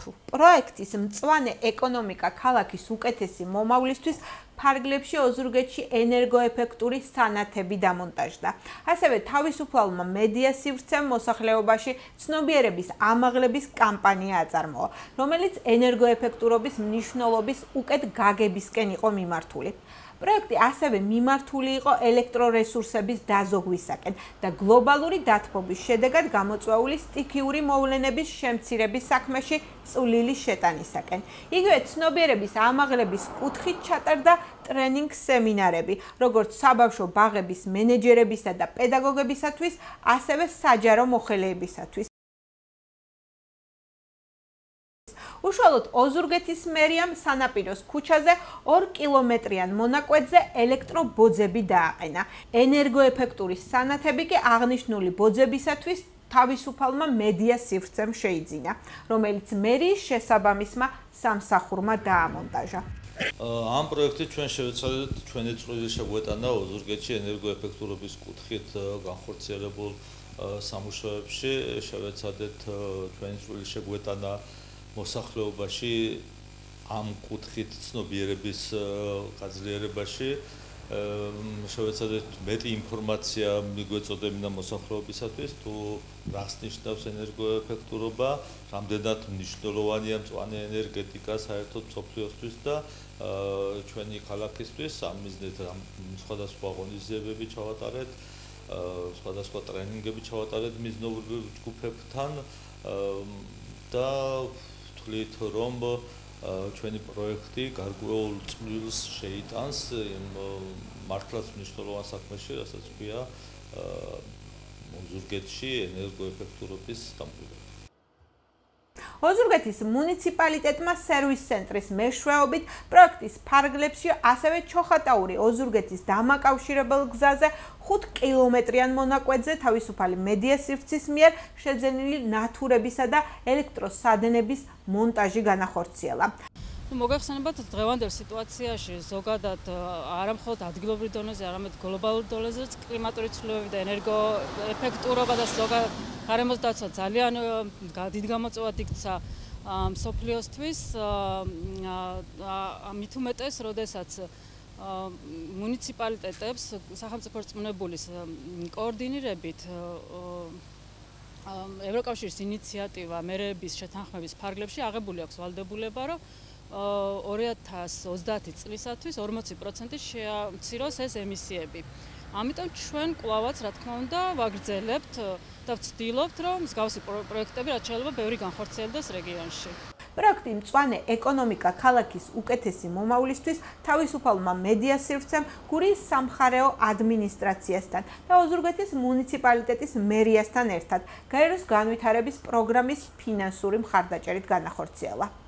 ბავშვ. პროექტის მწვანე ეკონომიკა ქალაქის უკეთესი მომავლისთვის ფარგლებში ოზურგეთში ენერგოეფექტური სანათები დამონტაჟდა. ასევე თავისუფალმა მედია სივრცემ მოსახლეობაში ცნობიერების ამაღლების კამპანია აწარმოა, რომელიც ენერგოეფექტურობის მნიშვნელობის უკეთ გაგებისკენ იყო მიმართული. პროექტი ასევე მიმართული იყო ელექტრორესურსების დაზოგვისაკენ და გლობალური დათბობის შედეგად გამოწვეული სტიქიური მოვლენების შემცირების საქმეში წვლილი შეტანისაკენ. იგივე ცნობიერების ამაღლების კუთხით ჩატარდა ტრენინგ სემინარები, როგორც საბავშვო ბაღების მენეჯერებისა და პედაგოგებისათვის, ასევე საჯარო მოხელეებისათვის. უშუალოდ ოზურგეთის მერიამ სანაპიროს ქუჩაზე 2 კილომეტრიან მონაკვეთზე ელექტრობოძები დააყენა. ენერგოეფექტური სანათები კი აღნიშნული ბოძებისათვის თავისუფალმა მედია სივრცემ შეიძინა, რომელიც მერიის შესაბამისმა სამსახურმა დაამონტაჟა. ამ პროექტით ჩვენ შევეცადეთ ჩვენი წვლილი შეგვეტანა ოზურგეთში ენერგოეფექტურობის კუთხით განხორციელებულ სამუშაოებში, შევეცადეთ ჩვენი წვლილი შეგვეტანა მოსახლეობაში ამ კუთხით ცნობიერების გაძლიერებაში, შევეცადეთ მეტი ინფორმაცია მიგვეწოდებინა მოსახლეობისათვის, თუ რას ნიშნავს ენერგოეფექტურობა, რამდენად მნიშვნელოვანია მწვანე ენერგეტიკა საერთოდ მსოფლიოსთვის და ჩვენი ქალაქისთვის. ამ მიზნით სხვადასხვა ღონისძიებები ჩავატარეთ, სხვადასხვა ტრენინგები ჩავატარეთ მიზნობრივ ჯგუფებთან და ვთვლით, რომ ჩვენი პროექტი გარკვეულ წვლილს შეიტანს იმ მართლაც მნიშვნელოვან საქმეში, რასაც ქვია ოზურგეთში ენერგოეფექტურობის დამკვიდრება. ოზურგეთის მუნიციპალიტეტმა სერვის ცენტრის მეშვეობით პროექტის ფარგლებში ასევე ჩოხატაური ოზურგეთის დამაკავშირებელ გზაზე 5 კილომეტრიან მონაკვეთზე თავისუფალი მედია სივრცის მიერ შეძენილი ნათურებისა და ელექტროსადენების მონტაჟი განახორციელა. მოგეხსენებათ, დღევანდელ სიტუაციაში ზოგადად არა მხოლოდ ადგილობრივ დონეზე, არამედ გლობალურ დონეზეც კლიმატური ცვლილებები და ენერგოეფექტურობა და ზოგადად გარემოს დაცვა ძალიან დიდ გამოწვევად იქცა მსოფლიოსთვის. მით უმეტეს, როდესაც მუნიციპალიტეტებს სახელმწიფო რწმუნებულის კოორდინირებით ევროკავშირის ინიციატივა მერების შეთანხმების ფარგლებში აღებული აქვს ვალდებულება, რომ 2030 წლისათვის 40% შეამციროს ეს ემისიები. ამიტომ ჩვენ კვლავაც, რა თქმა უნდა, ვაგრძელებთ და ვცდილობთ, რომ მსგავსი პროექტები რაც შეიძლება ბევრი განხორციელდეს რეგიონში. პროექტი მწვანე ეკონომიკა ქალაქის უკეთესი მომავლისთვის თავისუფალმა მედია სივრცემ, გურიის სამხარეო ადმინისტრაციასთან და ოზურგეთის მუნიციპალიტეტის მერიასთან ერთად გაეროს განვითარების პროგრამის ფინანსური მხარდაჭერით განახორციელა.